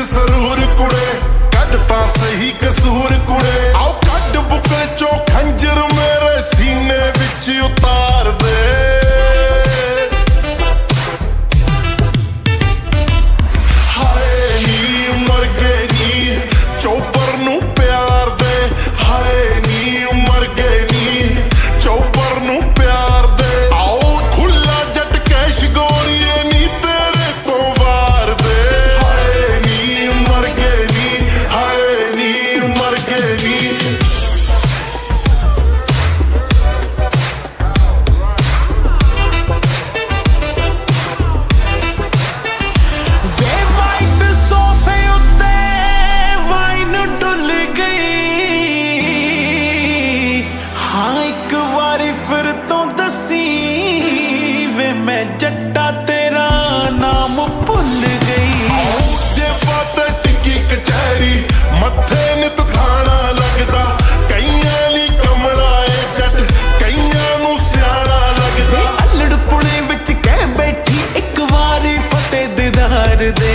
जरूर कुड़े कटता सही कसूर कुड़े आओ कट बुकल चो खंजर मेरे सीने विच उतार दे मैं जट्टा तेरा नाम भुल गई जे बातें टिकी कचहरी मथे नित थाना लगदा कईयां ली कमला ए जट कईयां नू सियाना लगदा अल्लड़ पुणे विच कह बैठी एक वारी फतेह दीदार दे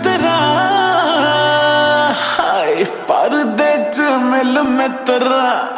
पर्दे च मिल मित्रा।